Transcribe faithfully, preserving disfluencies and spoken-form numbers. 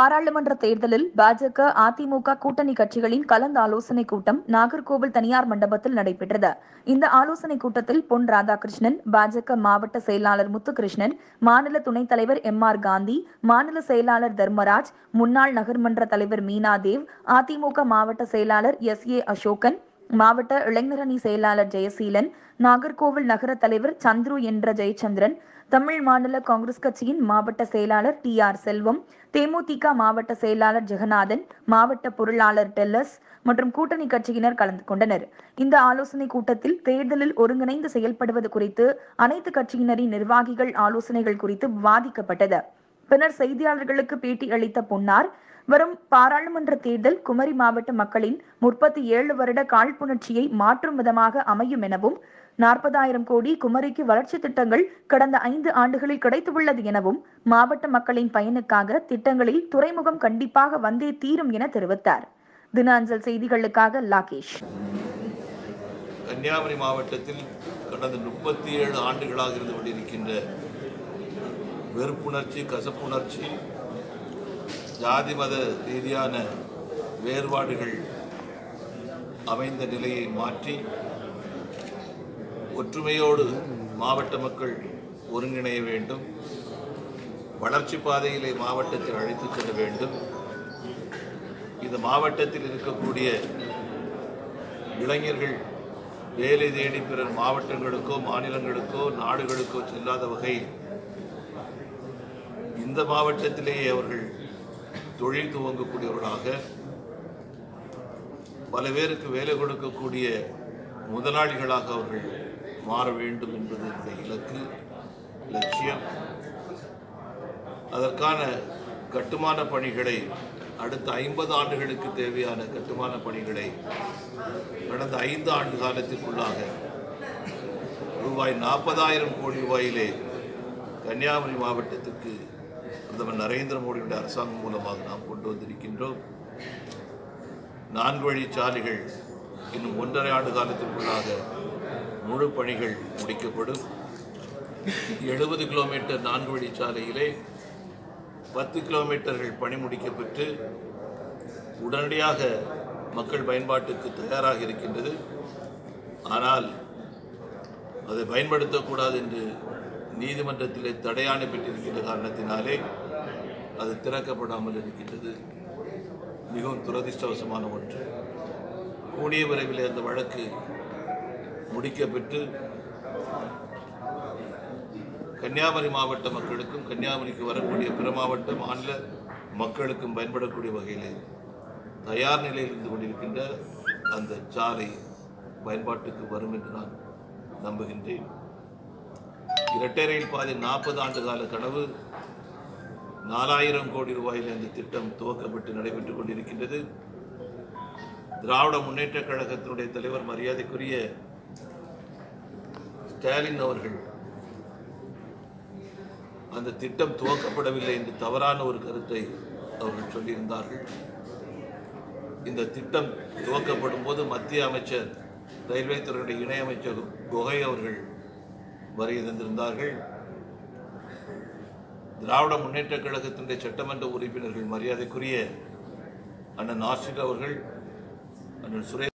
பாராளுமன்ற தேர்தலில் பாஜக, அதிமுக கூட்டணி கட்சிகளின் கலந்து ஆலோசனை கூட்டம் நாகர்கோவில் தனியார் மண்டபத்தில் நடைபெற்றது. இந்த ஆலோசனை கூட்டத்தில் பொன் ராதாகிருஷ்ணன், பாஜக மாவட்ட செயலாளர் முத்துகிருஷ்ணன், மாநில துணைத் தலைவர் எம் ஆர் காந்தி, மாநில செயலாளர் தர்மராஜ், முன்னாள் நகர்மன்ற தலைவர் மீனாதேவ், அதிமுக மாவட்ட செயலாளர் எஸ் ஏ அசோகன், மாவட்ட இளைஞரணி செயலாளர் ஜெயசீலன், நாகர்கோவில் நகர தலைவர் சந்துரு என்ற ஜெயச்சந்திரன், தமிழ் மாநில காங்கிரஸ் கட்சியின் மாவட்ட செயலாளர் டி ஆர் செல்வம், தேமுதிக மாவட்ட செயலாளர் ஜெகநாதன், மாவட்ட பொருளாளர் டெல்லஸ் மற்றும் கூட்டணி கட்சியினர் கலந்து கொண்டனர். இந்த ஆலோசனை கூட்டத்தில் தேர்தலில் ஒருங்கிணைந்து செயல்படுவது குறித்து அனைத்து கட்சியினரின் நிர்வாகிகள் ஆலோசனைகள் குறித்து விவாதிக்கப்பட்டது. பின்னர் செய்தியாளர்களுக்கு பேட்டி அளித்த பொன்னார், வரும் பாராளுமன்ற தேர்தல் குமரி மாவட்ட மக்களின் முப்பத்தி ஏழு வருட காழ்ப்புணர்ச்சியை மாற்றும் விதமாக அமையும் எனவும், நாற்பதாயிரம் கோடி குமரிக்கு வளர்ச்சி திட்டங்கள் கடந்த ஐந்து ஆண்டுகளில் கிடைத்துள்ளது எனவும், மாவட்ட மக்களின் பயனுக்காக திட்டங்களில் துறைமுகம் கண்டிப்பாக வந்தே தீரும் என தெரிவித்தார். தின அஞ்சல் செய்திகளுக்காக லாகேஷ். கன்னியாகுமரி மாவட்டத்தில் கடந்த முப்பத்தி ஏழு ஆண்டுகளாக இருந்து கொண்டிருக்கின்ற வெறுப்புணர்ச்சி, கசப்புணர்ச்சி, ஜாதி மத ரீதியான வேறுபாடுகள் அமைந்த நிலையை மாற்றி ஒற்றுமையோடு மாவட்ட மக்கள் ஒருங்கிணைய வேண்டும். வளர்ச்சி பாதையிலே மாவட்டத்தில் அழைத்துச் செல்ல வேண்டும். இந்த மாவட்டத்தில் இருக்கக்கூடிய இளைஞர்கள் வேலை தேடி பிற மாவட்டங்களுக்கோ மாநிலங்களுக்கோ நாடுகளுக்கோ செல்லாத வகையில் இந்த மாவட்டத்திலேயே அவர்கள் தொழில் துவங்கக்கூடியவர்களாக, பல பேருக்கு வேலை கொடுக்கக்கூடிய முதலாளிகளாக அவர்கள் மாற வேண்டும் என்பது என்னுடைய இலக்கு, லட்சியம். அதற்கான கட்டுமான பணிகளை, அடுத்த ஐம்பது ஆண்டுகளுக்கு தேவையான கட்டுமான பணிகளை கடந்த ஐந்து ஆண்டு காலத்திற்குள்ளாக ரூபாய் நாற்பதாயிரம் கோடி ரூபாயிலே கன்னியாகுமரி மாவட்டத்திற்கு பிரதமர் நரேந்திர மோடியுடைய அரசாங்கம் மூலமாக நாம் கொண்டு வந்திருக்கின்றோம். நான்கு வழி சாலைகள் இன்னும் ஒன்றரை ஆண்டு காலத்திற்குள்ளாக முழு பணிகள் முடிக்கப்படும். எழுபது கிலோமீட்டர் நான்கு வழி சாலையிலே பத்து கிலோமீட்டர்கள் பணி முடிக்கப்பட்டு உடனடியாக மக்கள் பயன்பாட்டுக்கு தயாராக இருக்கின்றது. ஆனால் அதை பயன்படுத்தக்கூடாது என்று நீதிமன்றத்திலே தடையாணை பெற்றிருக்கின்ற காரணத்தினாலே அது திறக்கப்படாமல் இருக்கின்றது. மிகவும் துரதிர்ஷ்டவசமான ஒன்று. கூடிய விரைவில் அந்த வழக்கு முடிக்கப்பட்டு கன்னியாகுமரி மாவட்ட மக்களுக்கும் கன்னியாகுமரிக்கு வரக்கூடிய பிற மாவட்ட மாநில மக்களுக்கும் பயன்படக்கூடிய வகையில் தயார் நிலையில் இருந்து கொண்டிருக்கின்ற அந்த சாலை பயன்பாட்டுக்கு வரும் என்று நான் நம்புகின்றேன். இரட்டை ரயில் பாதை நாற்பது ஆண்டு கால கனவு நாலாயிரம் கோடி ரூபாயில் இந்த திட்டம் துவக்கப்பட்டு நடைபெற்றுக் கொண்டிருக்கின்றது. திராவிட முன்னேற்ற கழகத்தினுடைய தலைவர் மரியாதைக்குரிய ஸ்டாலின் அவர்கள் அந்த திட்டம் துவக்கப்படவில்லை என்று தவறான ஒரு கருத்தை அவர்கள் சொல்லியிருந்தார்கள். இந்த திட்டம் துவக்கப்படும் போது மத்திய அமைச்சர், ரயில்வே துறையுடைய இணையமைச்சர் குகை அவர்கள் வருகை தந்திருந்தார்கள். திராவிட முன்னேற்ற கழகத்தினுடைய சட்டமன்ற உறுப்பினர்கள் மரியாதைக்குரிய அண்ணன் நாசிர் அவர்கள், அண்ணன் சுரேஷ்